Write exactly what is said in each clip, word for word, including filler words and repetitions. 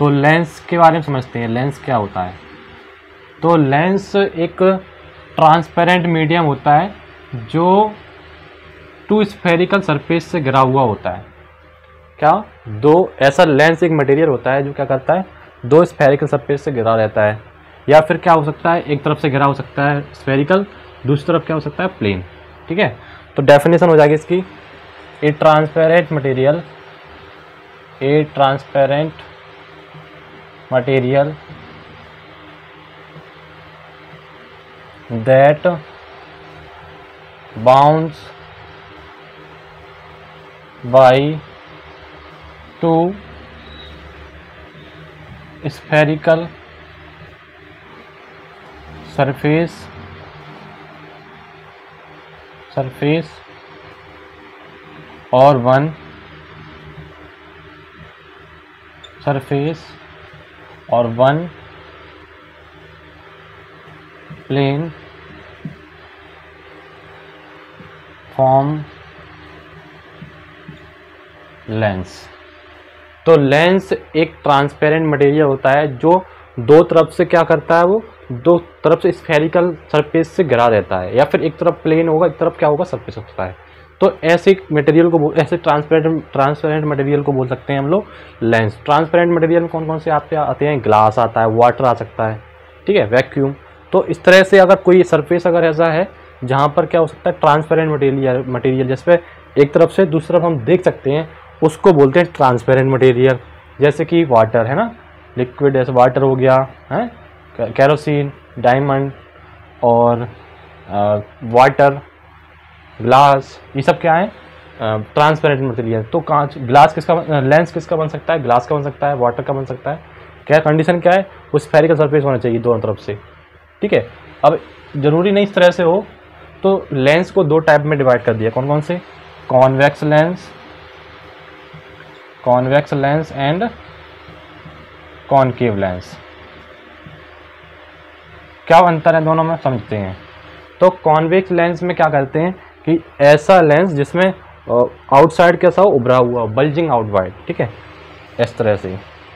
तो लेंस के बारे में समझते हैं, लेंस क्या होता है। तो लेंस एक ट्रांसपेरेंट मीडियम होता है जो टू स्फेरिकल सरफेस से घिरा हुआ होता है। क्या? दो, ऐसा लेंस एक मटेरियल होता है जो क्या करता है, दो स्फेरिकल सरफेस से घिरा रहता है। या फिर क्या हो सकता है, एक तरफ से घिरा हो सकता है स्फेरिकल, दूसरी तरफ क्या हो सकता है, प्लेन। ठीक है, तो डेफिनेशन हो जाएगी इसकी, a transparent material, a transparent material that bounds by two spherical surface surface or one surface or one plane form lens. तो लेंस एक ट्रांसपेरेंट मटेरियल होता है जो दो तरफ से क्या करता है, वो दो तरफ से स्फेरिकल सरफेस से घिरा रहता है, या फिर एक तरफ प्लेन होगा, एक तरफ क्या होगा, सरफेस होता है। तो ऐसे मटेरियल को, ऐसे ट्रांसपेरेंट ट्रांसपेरेंट मटेरियल को बोल सकते हैं हम लोग लेंस। ट्रांसपेरेंट मटेरियल कौन कौन से आपके आते हैं, ग्लास आता है, वाटर आ सकता है, ठीक है, वैक्यूम। तो इस तरह से अगर कोई सरफेस अगर ऐसा है जहाँ पर क्या हो सकता है, ट्रांसपेरेंट मटेरियल मटेरियल जिस पे एक तरफ से दूसरी तरफ हम देख सकते हैं, उसको बोलते हैं ट्रांसपेरेंट मटेरियल। जैसे कि वाटर है ना, लिक्विड जैसे वाटर हो गया है, केरोसिन, डायमंड और वाटर, ग्लास, ये सब क्या है, ट्रांसपेरेंट मटेरियल। तो कांच, ग्लास किसका, लेंस किसका बन सकता है, ग्लास का बन सकता है, वाटर का बन सकता है। क्या कंडीशन क्या है, वो स्फेरिकल सरफेस होना चाहिए दोनों तरफ से। ठीक है, अब जरूरी नहीं इस तरह से हो, तो लेंस को दो टाइप में डिवाइड कर दिया। कौन कौन से, convex lens, convex lens and concave lens. क्या अंतर है दोनों में, समझते हैं। तो कॉन्वेक्स लेंस में क्या करते हैं कि ऐसा लेंस जिसमें आउटसाइड कैसा हो, उभरा हुआ, बल्जिंग आउटवाइड, ठीक है, इस तरह से,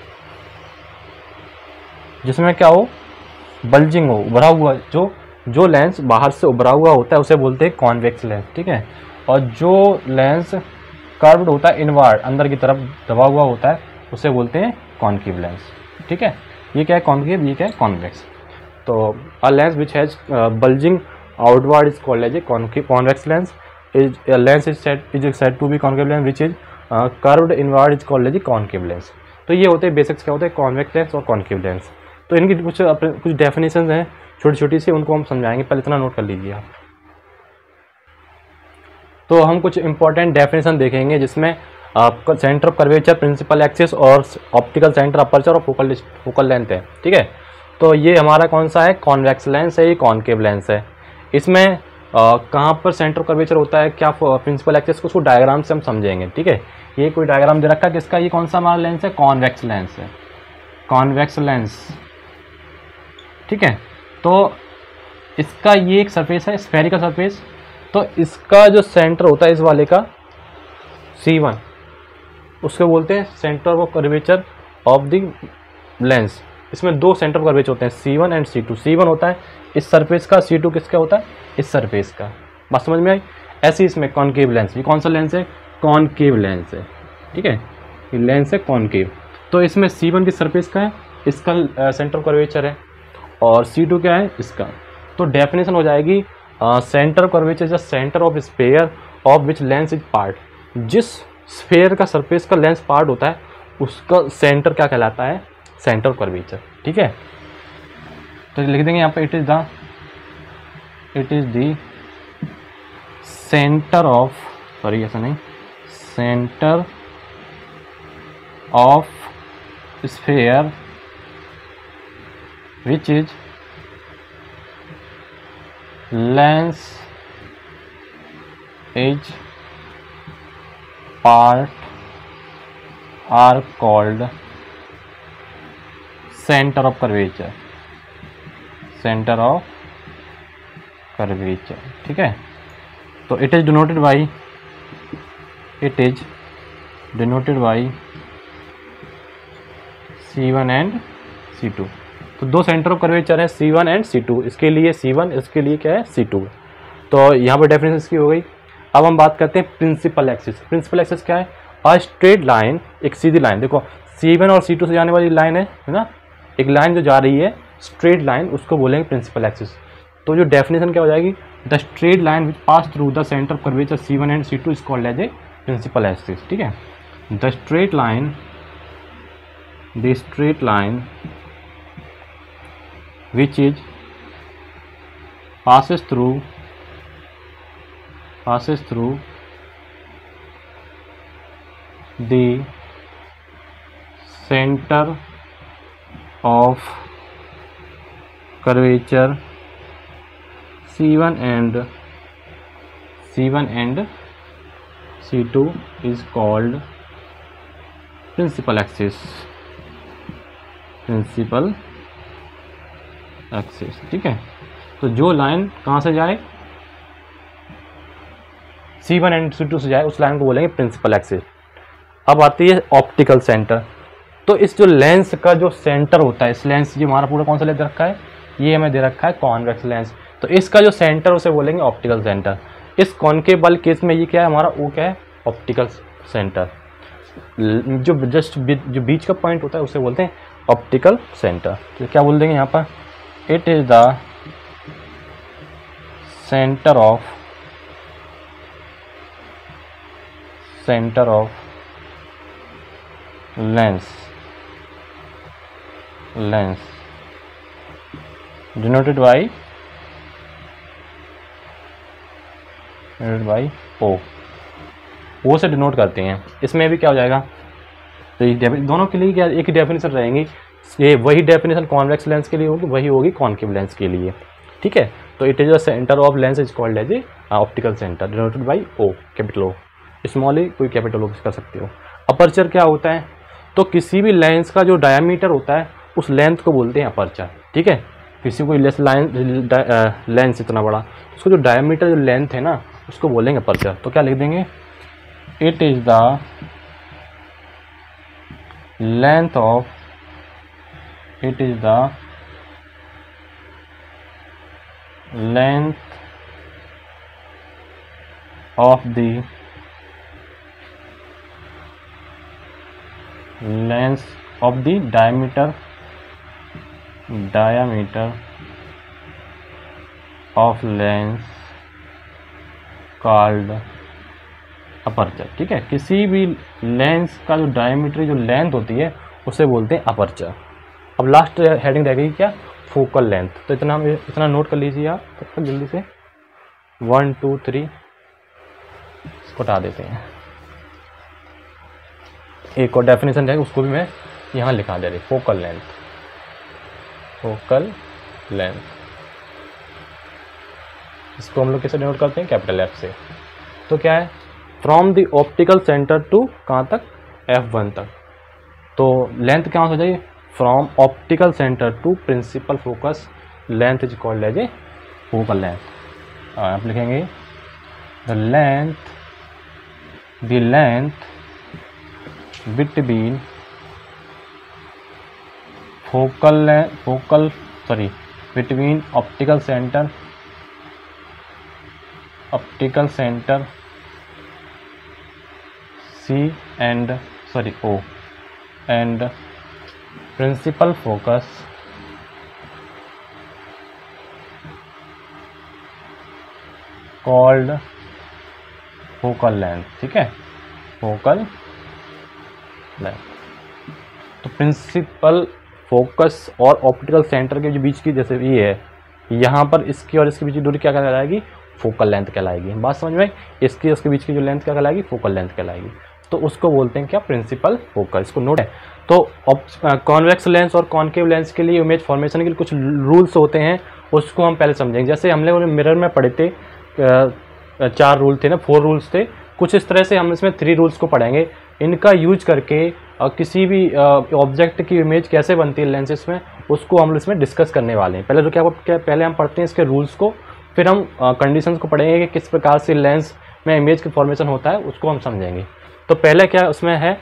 जिसमें क्या हो, बल्जिंग हो, उभरा हुआ, जो जो लेंस बाहर से उभरा हुआ होता है उसे बोलते हैं कॉन्वेक्स लेंस। ठीक है, और जो लेंस कर्व्ड होता है, इनवर्ड, अंदर की तरफ दबा हुआ होता है, उसे बोलते हैं कॉनकेव लेंस। ठीक है, ये क्या है कॉनकेव, ये क्या है कॉन्वेक्स। तो a lens which has bulging outward is called as a convex lens. Is lens is said is said to be concave lens which is curved inward is called as a concave lens. तो ये होते हैं basics, क्या होते हैं, convex lens और concave lens. तो इनकी कुछ कुछ डेफिनेशन हैं छोटी छोटी सी, उनको हम समझाएंगे, पहले इतना नोट कर लीजिए आप। तो हम कुछ इंपॉर्टेंट डेफिनेशन देखेंगे जिसमें आपका centre of curvature, principal axis और ऑप्टिकल सेंटर अपर्चर और फोकल फोकल लेंथ है। ठीक है, तो ये हमारा कौन सा है, कॉन्वेक्स लेंस है, ये कॉनकेव लेंस है। इसमें कहाँ पर सेंटर ऑफ कर्वेचर होता है, क्या प्रिंसिपल एक्सिस, को उसको डायग्राम से हम समझेंगे। ठीक है, ये कोई डायग्राम दे रखा है किसका, ये कौन सा हमारा लेंस है, कॉन्वेक्स लेंस है, कॉन्वेक्स लेंस। ठीक है, तो इसका ये एक सरफेस है, स्फेरिकल सरफेस। तो इसका जो सेंटर होता है इस वाले का सी वन, उसको बोलते हैं centre of curvature of the lens. इसमें दो सेंटर ऑफ कर्वेचर होते हैं, C one and C two. C one होता है इस सरफेस का, सी टू किसका होता है, इस सरफेस का। बात समझ में आई। ऐसे इसमें कॉनकेव लेंस, ये कौन सा लेंस है, कॉनकेव लेंस है। ठीक है, ये लेंस है कॉनकेव। तो इसमें सी वन की सरफेस का है, इसका सेंटर ऑफ कर्वेचर है, और सी टू क्या है, इसका। तो डेफिनेशन हो जाएगी, centre of curvature is the centre of sphere of which lens is part. जिस स्फीयर का सरफेस का लेंस पार्ट होता है उसका सेंटर क्या कहलाता है, सेंटर ऑफ कर्वेचर। ठीक है, तो लिख देंगे यहाँ पे, it is the it is the centre of, sorry ऐसा नहीं, centre of sphere which is lens is part are called center of curvature, center of curvature। ठीक है, तो it is denoted by it is denoted by C one and C two. तो दो centre of curvature है C one and C two, इसके लिए सी one, इसके लिए क्या है सी टू। तो यहाँ पर डेफिनेशन इसकी हो गई। अब हम बात करते हैं प्रिंसिपल एक्सिस। प्रिंसिपल एक्सिस क्या है? अ स्ट्रेट लाइन, एक सीधी लाइन। देखो सी वन और सी टू से जाने वाली लाइन है है ना, एक लाइन जो जा रही है स्ट्रेट लाइन, उसको बोलेंगे प्रिंसिपल एक्सिस। तो जो डेफिनेशन क्या हो जाएगी? The straight line which pass through the centre of curvature C one and C two is called as a principal axis. ठीक है, the straight line, the straight line which is passes through passes through the center of curvature C one and C one and C two is called principal axis, principal axis. ठीक है, तो जो line कहाँ से जाए, C one and C two से जाए, उस लाइन को बोलेंगे प्रिंसिपल एक्सिस। अब आती है ऑप्टिकल सेंटर। तो इस जो लेंस का जो सेंटर होता है, इस लेंस, ये हमारा पूरा कौन सा लेंस रखा है, ये हमें दे रखा है कॉन्वेक्स लेंस। तो इसका जो सेंटर उसे बोलेंगे ऑप्टिकल सेंटर। इस कॉन्केव वाले केस में ये क्या है हमारा, वो क्या है ऑप्टिकल सेंटर। जो जस्ट जो बीच का पॉइंट होता है उसे बोलते हैं ऑप्टिकल सेंटर। तो क्या बोल देंगे यहाँ पर, it is the center of center of lens lens denoted by denoted by O। O से डिनोट करते हैं। इसमें भी क्या हो जाएगा, तो दोनों के लिए क्या एक ही डेफिनेशन रहेंगी, ये वही डेफिनेशन कॉन्वेक्स लेंस के लिए होगी, वही होगी कॉन्केव लेंस के लिए। ठीक है, तो it is the centre of lens is called as a optical centre denoted by O, capital O, small a कोई कैपिटल ओ कर सकते हो। अपर्चर क्या होता है, तो किसी भी लेंस का जो डायमीटर होता है उस लेंथ को बोलते हैं अपर्चर। ठीक है, किसी कोई लेस लाइन लेंस इतना बड़ा, उसको जो डायमीटर जो लेंथ है ना उसको बोलेंगे अपर्चर। तो क्या लिख देंगे, it is the length of it is the length of the length of the diameter diameter of lens called aperture। ठीक है, किसी भी लेंस का जो डायमीटर जो लेंथ होती है उसे बोलते हैं अपर्चर। अब लास्ट हेडिंग रह गई क्या, फोकल लेंथ। तो इतना इतना नोट कर लीजिए आप तब तक जल्दी से, वन टू थ्री इसको हटा देते हैं। एक और डेफिनेशन है उसको भी मैं यहाँ लिखा दे रही, फोकल लेंथ, फोकल लेंथ। इसको हम लोग कैसे डिनोट करते हैं, कैपिटल एफ से। तो क्या है, from the optical centre to कहाँ तक, एफ वन तक। तो लेंथ क्या हो जाएगी, from optical centre to principal focus length is called as a focal length. आप लिखेंगे the length the length between focal focal sorry between optical centre optical centre C and sorry O and principal focus called focal length। ठीक है, focal length। तो principal focus और optical centre के जो बीच की, जैसे ये है यहाँ पर, इसकी और इसके बीच की दूरी क्या कहलाएगी, फोकल लेंथ कहलाएगी। बात समझ में, इसकी उसके बीच की जो लेंथ क्या कहलाएगी, फोकल लेंथ कहलाएगी। तो उसको बोलते हैं क्या, प्रिंसिपल फोकस। इसको नोट है। तो कॉन्वेक्स लेंस और कॉन्केव लेंस के लिए इमेज फॉर्मेशन के लिए कुछ रूल्स होते हैं, उसको हम पहले समझेंगे। जैसे हम लोग मिरर में पढ़े थे, चार रूल थे ना, फोर रूल्स थे, कुछ इस तरह से हम इसमें थ्री रूल्स को पढ़ेंगे। इनका यूज करके किसी भी ऑब्जेक्ट की इमेज कैसे बनती है लेंसेज में, उसको हम इसमें डिस्कस करने वाले हैं। पहले तो क्या, क्या पहले हम पढ़ते हैं इसके रूल्स को, फिर हम कंडीशंस को पढ़ेंगे कि किस प्रकार से लेंस में इमेज की फॉर्मेशन होता है, उसको हम समझेंगे। तो पहले क्या उसमें है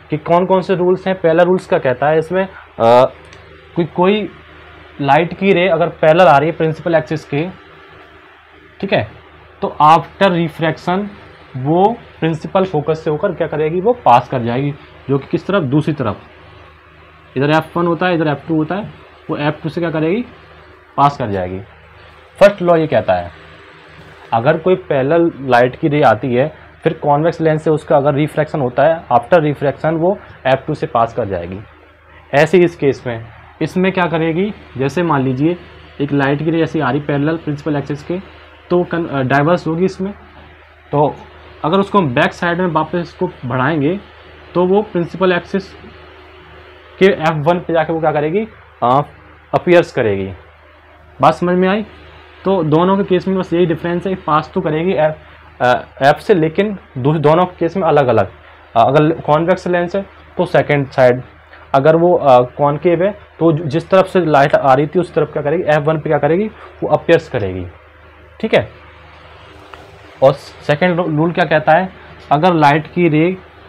कि कौन कौन से रूल्स हैं। पहला रूल्स क्या कहता है इसमें, आ, कोई कोई लाइट की रे अगर पैरेलल आ रही है प्रिंसिपल एक्सिस के, ठीक है, तो आफ्टर रिफ्रैक्शन वो प्रिंसिपल फोकस से होकर क्या करेगी, वो पास कर जाएगी, जो कि किस तरफ, दूसरी तरफ। इधर एफ वन होता है, इधर एफ टू होता है, वो एफ टू से क्या करेगी, पास कर जाएगी। फर्स्ट लॉ ये कहता है अगर कोई पैरेलल लाइट की रे आती है, फिर कॉन्वेक्स लेंस से उसका अगर रिफ्रैक्शन होता है, आफ्टर रिफ्रैक्शन वो एफ टू से पास कर जाएगी। ऐसे इस केस में इसमें क्या करेगी, जैसे मान लीजिए एक लाइट की रे ऐसी आ रही पैरेलल प्रिंसिपल एक्सिस के, तो डाइवर्स होगी इसमें। तो अगर उसको हम बैक साइड में वापस इसको बढ़ाएंगे तो वो प्रिंसिपल एक्सिस के एफ वन पे जाके वो क्या करेगी, अपीयर्स करेगी। बात समझ में आई? तो दोनों के केस में बस यही डिफरेंस है, पास तो करेगी एफ एफ से, लेकिन दोनों के केस में अलग अलग। अगर कॉन्वेक्स लेंस है तो सेकेंड साइड, अगर वो कॉनकेव है तो जिस तरफ से लाइट आ रही थी उस तरफ क्या करेगी, एफ वन पे क्या करेगी, वो अपीयर्स करेगी। ठीक है। और सेकेंड रूल क्या कहता है, अगर लाइट की रे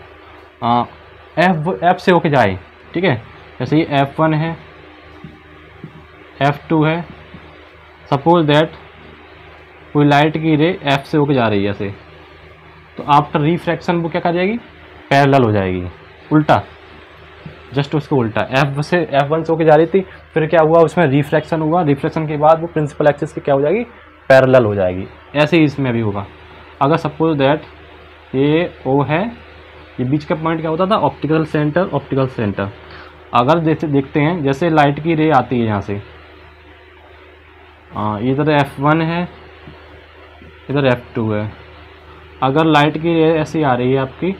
एफ एफ से होके जाए, ठीक है, जैसे ये एफ वन है, एफ टू है, सपोज दैट कोई लाइट की रे एफ से होके जा रही है ऐसे, तो आफ्टर रिफ्रैक्शन वो क्या कर जाएगी, पैरेलल हो जाएगी, उल्टा, जस्ट उसको उल्टा। एफ से एफ वन से होके जा रही थी, फिर क्या हुआ, उसमें रिफ्रैक्शन हुआ, रिफ्रैक्शन के बाद वो प्रिंसिपल एक्सिस की क्या हो जाएगी, पैरेलल हो जाएगी। ऐसे ही इसमें भी होगा। अगर सपोज दैट ये ओ है, ये बीच का पॉइंट क्या होता था, ऑप्टिकल सेंटर, ऑप्टिकल सेंटर। अगर जैसे देखते हैं, जैसे लाइट की रे आती है यहाँ से, हाँ इधर एफ वन है, इधर एफ टू है। अगर लाइट की रे ऐसी आ रही है आपकी,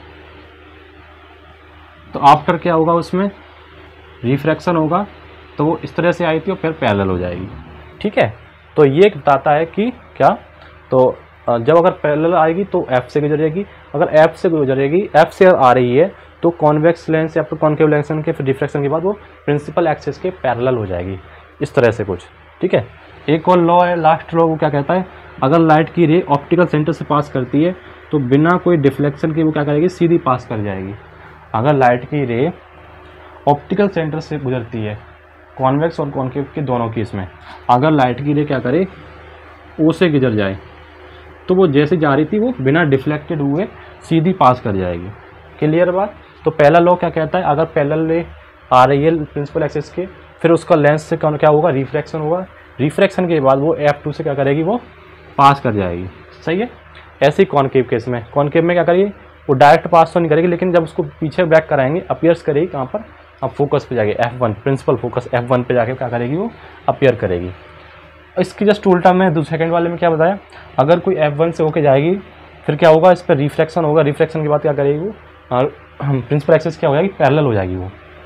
तो आफ्टर क्या होगा, उसमें रिफ्रैक्शन होगा, तो वो इस तरह से आई थी और फिर पैरेलल हो जाएगी। ठीक है। तो ये बताता है कि क्या, तो जब अगर पैरेलल आएगी तो एफ से गुजरेगी, अगर एफ से गुजरेगी, एफ से आ रही है तो कॉन्वेक्स लेंस या फिर कॉनकेव लेंस के फिर रिफ्रैक्शन के बाद वो प्रिंसिपल एक्सिस के पैरेलल हो जाएगी, इस तरह से कुछ। ठीक है। एक और लॉ है, लास्ट लॉ, वो क्या कहता है, अगर लाइट की रे ऑप्टिकल सेंटर से पास करती है तो बिना कोई डिफ्लेक्शन के वो क्या करेगी, सीधी पास कर जाएगी। अगर लाइट की रे ऑप्टिकल सेंटर से गुजरती है, कॉन्वेक्स और कॉनकेव के दोनों केस में, अगर लाइट की रे क्या करे, ओ से गुजर जाए, तो वो जैसे जा रही थी वो बिना डिफ्लेक्टेड हुए सीधी पास कर जाएगी। क्लियर बात? तो पहला लॉ क्या कहता है, अगर पैरेलल रे आ रही है प्रिंसिपल एक्सिस के, फिर उसका लेंस से क्या होगा, रिफ्रैक्शन होगा, रिफ्रैक्शन के बाद वो एफ टू से क्या करेगी, वो पास कर जाएगी। सही है। ऐसे ही कॉनकेव केस में, कॉनकेव में क्या करेगी, वो डायरेक्ट पास तो नहीं करेगी, लेकिन जब उसको पीछे बैक कराएंगे, अपीयर्स करेगी कहाँ पर, अब फोकस पे जाके F one, principal focus F one पे जाके क्या करेगी, वो अपीयर करेगी। इसकी जस्ट उल्टा में दूसरे सेकंड वाले में क्या बताया, अगर कोई एफ वन से होके जाएगी, फिर क्या होगा, इस पर रिफ्रैक्शन होगा, रिफ्रैक्शन के बाद क्या करेगी वो, और प्रिंसिपल एक्सिस क्या हो जाएगी, पैरेलल हो जाएगी वो।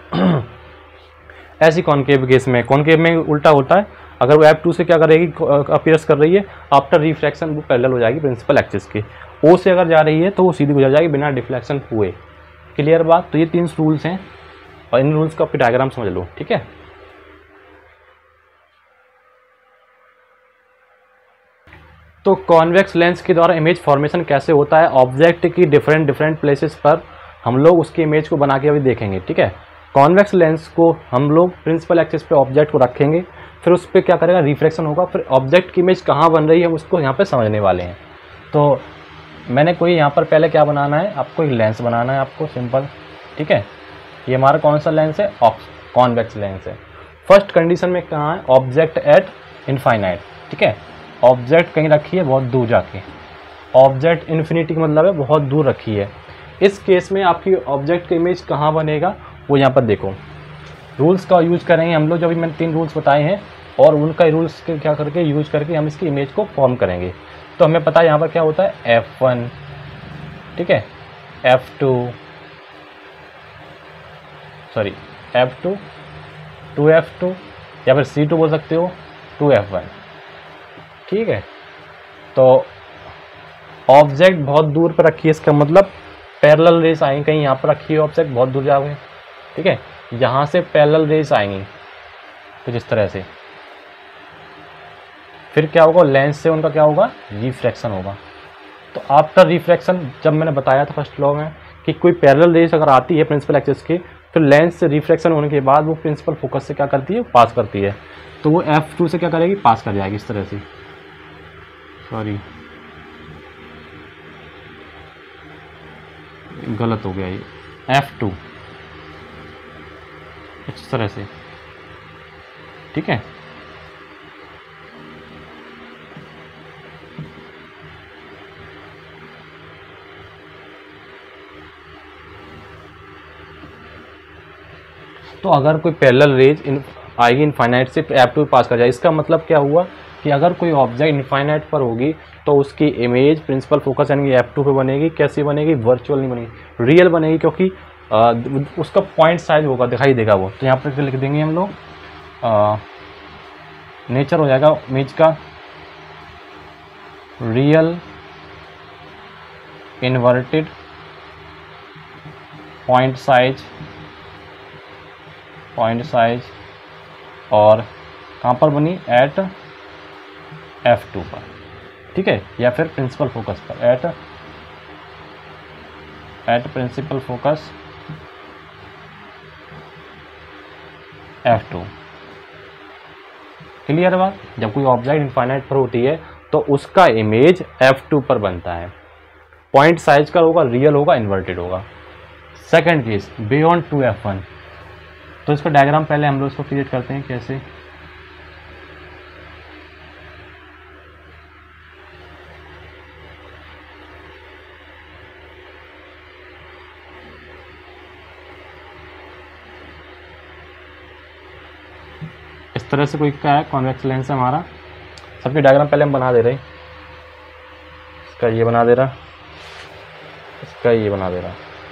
ऐसी कॉनकेव केस में, कॉनकेव में उल्टा होता है, अगर वो एफ टू से क्या करेगी, अपीयर्स कर रही है, आफ्टर रिफ्रैक्शन वो पैरेलल हो जाएगी प्रिंसिपल एक्सिस के। ओ से अगर जा रही है तो वो सीधी गुजर जाएगी बिना डिफ्लेक्शन हुए। क्लियर बात? तो ये तीन रूल्स हैं और इन रूल्स का आपकी डायग्राम समझ लो। ठीक है। तो कॉन्वेक्स लेंस के द्वारा इमेज फॉर्मेशन कैसे होता है, ऑब्जेक्ट की डिफरेंट डिफरेंट प्लेसेस पर हम लोग उसकी इमेज को बना के अभी देखेंगे। ठीक है। कॉन्वेक्स लेंस को हम लोग प्रिंसिपल एक्सिस पे ऑब्जेक्ट को रखेंगे, फिर उस पर क्या करेगा, रिफ्लेक्शन होगा, फिर ऑब्जेक्ट की इमेज कहाँ बन रही है हम उसको यहाँ पे समझने वाले हैं। तो मैंने कोई यहाँ पर पहले क्या बनाना है, आपको एक लेंस बनाना है आपको, सिंपल। ठीक है। ये हमारा कौन सा लेंस है, कॉन्वेक्स लेंस है। फर्स्ट कंडीशन में कहाँ है, ऑब्जेक्ट एट इनफाइनाइट। ठीक है। ऑब्जेक्ट कहीं रखी है बहुत दूर जाके, ऑब्जेक्ट इन्फिनिटी का मतलब है बहुत दूर रखी है। इस केस में आपकी ऑब्जेक्ट का इमेज कहाँ बनेगा, वो यहाँ पर देखो, रूल्स का यूज करेंगे हम लोग, जो अभी मैंने तीन रूल्स बताए हैं, और उनका रूल्स के क्या करके यूज करके हम इसकी इमेज को फॉर्म करेंगे। तो हमें पता है यहाँ पर क्या होता है, एफ वन, ठीक है, F two, sorry F two, two F two, या फिर सी टू बोल सकते हो, टू एफ वन। ठीक है। तो ऑब्जेक्ट बहुत दूर पर रखी है, इसका मतलब पैरेलल रेस आएंगी, कहीं यहाँ पर रखी है ऑब्जेक्ट बहुत दूर जाओगे। ठीक है। यहाँ से पैरेलल रेस आएंगी कुछ इस तरह से, फिर क्या होगा, लेंस से उनका क्या होगा, रिफ्रैक्शन होगा। तो आफ्टर रिफ्रैक्शन, जब मैंने बताया था फर्स्ट लॉ में कि कोई पैरेलल रेज अगर आती है प्रिंसिपल एक्सिस के, फिर लेंस से रिफ्लेक्शन होने के बाद वो प्रिंसिपल फोकस से क्या करती है, पास करती है, तो वो एफ टू से क्या करेगी, पास कर जाएगी इस तरह से। सॉरी गलत हो गया ये, एफ टू इस तरह से, ठीक है। तो अगर कोई पैरेलल रेज इन आएगी इनफाइनाइट से एफ टू पास कर जाए, इसका मतलब क्या हुआ कि अगर कोई ऑब्जेक्ट इनफाइनाइट पर होगी तो उसकी इमेज प्रिंसिपल फोकस यानी एफ टू पे बनेगी। कैसी बनेगी, वर्चुअल नहीं बनेगी, रियल बनेगी, क्योंकि आ, उसका पॉइंट साइज होगा, दिखाई देगा वो। तो यहाँ पर लिख देंगे हम लोग, नेचर हो जाएगा इमेज का real inverted point size, point size और कहाँ पर बनी, एट एफ टू पर, ठीक है, या फिर प्रिंसिपल फोकस पर, at at principal focus F two. Clear है बात। जब कोई ऑब्जेक्ट इनफाइनाइट पर होती है तो उसका इमेज एफ टू पर बनता है, पॉइंट साइज का होगा, रियल होगा, इन्वर्टेड होगा। Second case beyond two F one, तो इसका डायग्राम पहले हम लोग इसको क्रिएट करते हैं। कैसे, इस तरह से कोई क्या है, कॉन्वेक्स लेंस है हमारा। सबके डायग्राम पहले हम बना दे रहे हैं, इसका ये बना दे रहा, इसका ये बना दे रहा,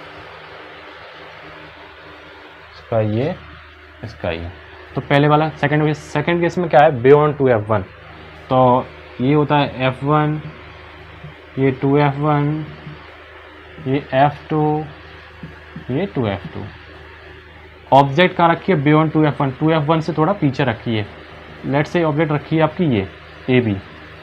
इसका ये, इसका ये। तो पहले वाला सेकंड केस, सेकंड केस में क्या है, बियॉन्ड टू एफ वन, तो ये होता है एफ वन, ये टू एफ वन, ये एफ टू, ये टू एफ टू। ऑब्जेक्ट कहाँ रखी है, beyond two F one, two F one से थोड़ा पीछे रखी है। लेट से ऑब्जेक्ट रखी है आपकी ये ए बी,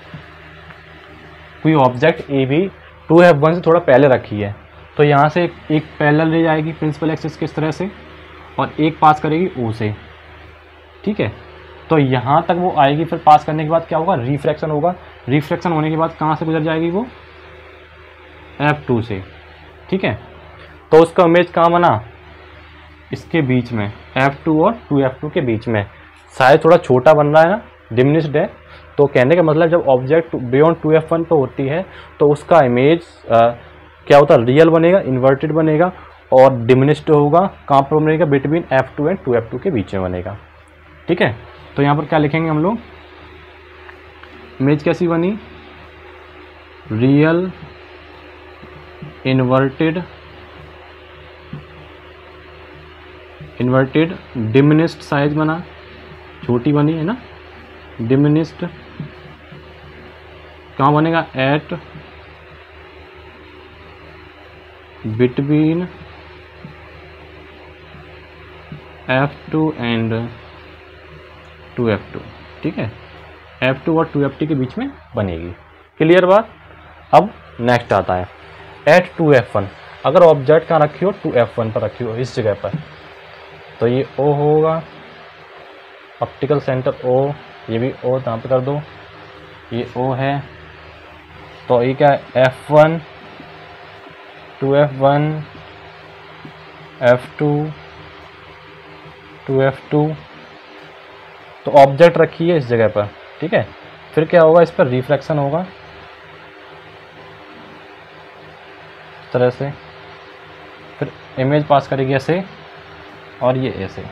कोई object A B two F one से थोड़ा पहले रखी है, तो यहाँ से एक, एक पैरेलल रेज आएगी प्रिंसिपल एक्सिस के इस तरह से, और एक पास करेगी ओ से, ठीक है। तो यहाँ तक वो आएगी, फिर पास करने के बाद क्या होगा, रिफ्रैक्शन होगा। रिफ्रैक्शन होने के बाद कहाँ से गुजर जाएगी वो, एफ टू से, ठीक है। तो उसका इमेज कहाँ बना, इसके बीच में, एफ टू और टू एफ टू के बीच में। साइज थोड़ा छोटा बन रहा है ना, डिमिनिश्ड है। तो कहने का मतलब जब object beyond two F one पर होती है तो उसका इमेज आ, क्या होता है, रियल बनेगा, इन्वर्टेड बनेगा और डिमिनिश्ड होगा। कहाँ पर बनेगा, between F two and two F two के बीच में बनेगा, ठीक है। तो यहाँ पर क्या लिखेंगे हम लोग, इमेज कैसी बनी, real inverted inverted diminished size बना, छोटी बनी है ना, डिमिनिश्ड कहाँ बनेगा, at between F two and two F two, ठीक है। एफ टू और टू एफ टू के बीच में बनेगी। क्लियर बात। अब नेक्स्ट आता है एट टू एफ वन, अगर ऑब्जेक्ट कहाँ रखी हो, टू एफ वन पर रखी हो, इस जगह पर, तो ये ओ होगा, ऑप्टिकल सेंटर ओ, ये भी ओ यहाँ पे कर दो, ये ओ है। तो ये क्या है, F one, two F one, F two, two F two. तो ऑब्जेक्ट रखी है इस जगह पर, ठीक है। फिर क्या होगा, इस पर रिफ्लेक्शन होगा इस तरह से, फिर इमेज पास करेगी ऐसे और ये ऐसे।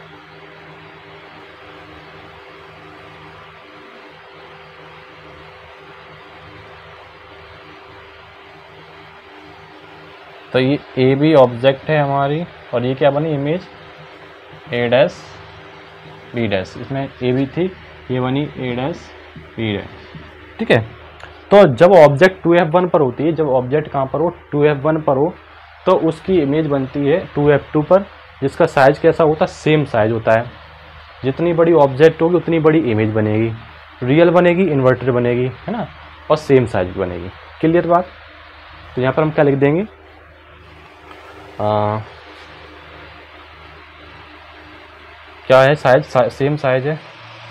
तो ये ए बी ऑब्जेक्ट है हमारी, और ये क्या बनी, image A dash B dash. इसमें ए बी थी, ये बनी ए डैश बी डैश, ठीक है। तो जब ऑब्जेक्ट टू एफ वन पर होती है, जब ऑब्जेक्ट कहाँ पर हो, टू एफ वन पर हो, तो उसकी इमेज बनती है टू एफ टू पर, जिसका साइज कैसा होता है, सेम साइज होता है। जितनी बड़ी ऑब्जेक्ट होगी उतनी बड़ी इमेज बनेगी, रियल बनेगी, इन्वर्टेड बनेगी, है ना, और सेम साइज बनेगी। क्लियर बात। तो यहाँ पर हम क्या लिख देंगे, आ, क्या है साइज, सा, सेम साइज है।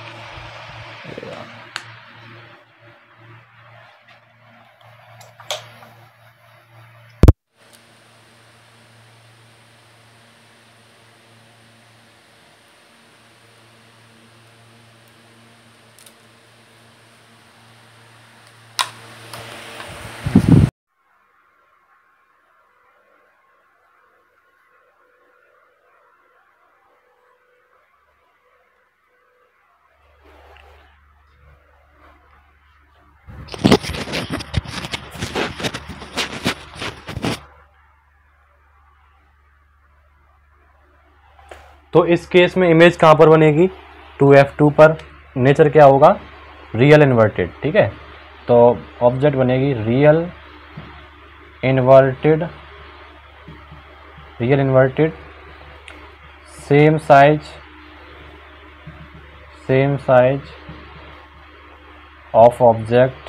तो इस केस में इमेज कहाँ पर बनेगी, टू एफ टू पर। नेचर क्या होगा, रियल इन्वर्टेड, ठीक है। तो ऑब्जेक्ट बनेगी real inverted, real inverted, same size, same size of object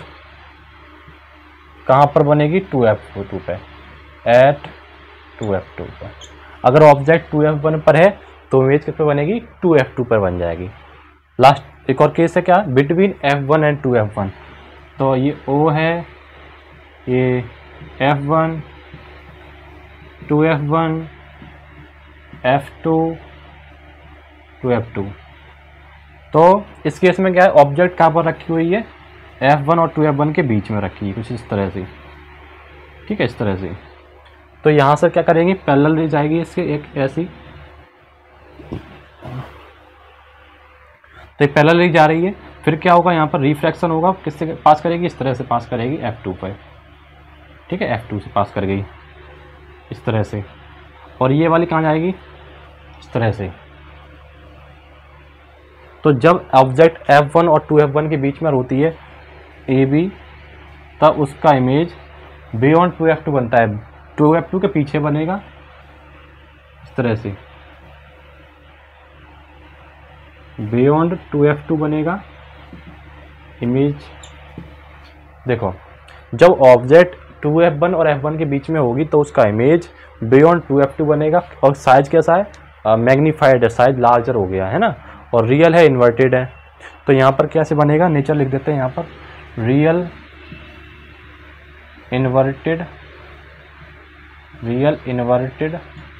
कहाँ पर बनेगी, टू एफ टू पे, एट टू एफ टू पर। अगर ऑब्जेक्ट टू एफ वन पर है तो इमेज किस पे बनेगी, टू एफ टू पर बन जाएगी। लास्ट एक और केस है क्या, between F one and two F one. तो ये O है, ये F one, two F one, F two, two F two. तो इस केस में क्या है, ऑब्जेक्ट कहाँ पर रखी हुई है, एफ वन और टू एफ वन के बीच में रखी है, कुछ इस तरह से, ठीक है, इस तरह से। तो यहाँ से क्या करेंगे, पैरेलल ले जाएगी इसके एक ऐसी, तो एक पैरेलल जा रही है। फिर क्या होगा, यहाँ पर रिफ्रैक्शन होगा, किससे पास करेगी, इस तरह से पास करेगी एफ टू पर, ठीक है, एफ टू से पास कर गई इस तरह से। और ये वाली कहाँ जाएगी, इस तरह से। तो जब ऑब्जेक्ट एफ वन और टू एफ वन के बीच में होती है ए बी, तब उसका image beyond two F two बनता है, टू एफ टू के पीछे बनेगा इस तरह से, बियॉन्ड टू एफ टू बनेगा इमेज। देखो जब ऑब्जेक्ट टू एफ वन और एफ वन के बीच में होगी तो उसका image beyond two F two बनेगा। और साइज कैसा है, मैग्नीफाइड है, साइज लार्जर हो गया है ना, और रियल है, इन्वर्टेड है। तो यहाँ पर कैसे बनेगा, नेचर लिख देते हैं यहाँ पर, real inverted, real inverted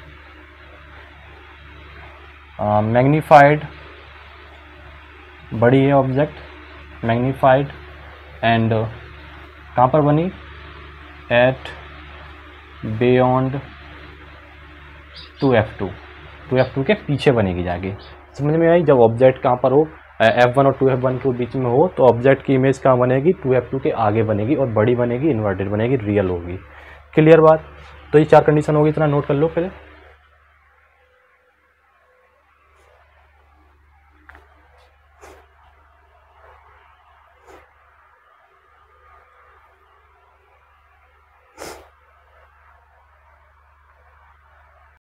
magnified, बड़ी है ऑब्जेक्ट, मैग्नीफाइड, एंड कहाँ पर बनी, at beyond two F two, two F two के पीछे बनेगी जाके। समझ में आई, जब ऑब्जेक्ट कहाँ पर हो, एफ वन और टू एफ वन के बीच में हो, तो ऑब्जेक्ट की इमेज कहाँ बनेगी, टू एफ टू के आगे बनेगी, और बड़ी बनेगी, इन्वर्टेड बनेगी, रियल होगी। क्लियर बात। तो ये चार कंडीशन होगी, इतना नोट कर लो पहले।